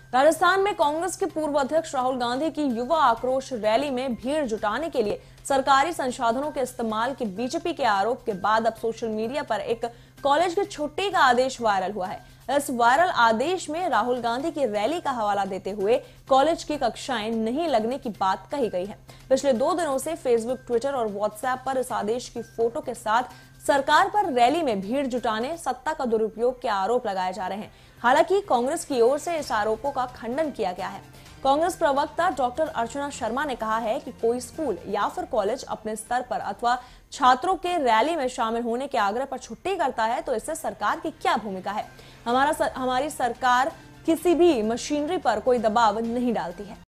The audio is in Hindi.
राजस्थान में कांग्रेस के पूर्व अध्यक्ष राहुल गांधी की युवा आक्रोश रैली में भीड़ जुटाने के लिए सरकारी संसाधनों के इस्तेमाल के बीजेपी के आरोप के बाद अब सोशल मीडिया पर एक कॉलेज की छुट्टी का आदेश वायरल हुआ है। इस वायरल आदेश में राहुल गांधी की रैली का हवाला देते हुए कॉलेज की कक्षाएं नहीं लगने की बात कही गई है। पिछले 2 दिनों से फेसबुक, ट्विटर और व्हाट्सएप पर इस आदेश की फोटो के साथ सरकार पर रैली में भीड़ जुटाने, सत्ता का दुरुपयोग के आरोप लगाए जा रहे हैं। हालांकि कांग्रेस की ओर से इस आरोपों का खंडन किया गया है। कांग्रेस प्रवक्ता डॉक्टर अर्चना शर्मा ने कहा है कि कोई स्कूल या फिर कॉलेज अपने स्तर पर अथवा छात्रों के रैली में शामिल होने के आग्रह पर छुट्टी करता है तो इससे सरकार की क्या भूमिका है। हमारी सरकार किसी भी मशीनरी पर कोई दबाव नहीं डालती है।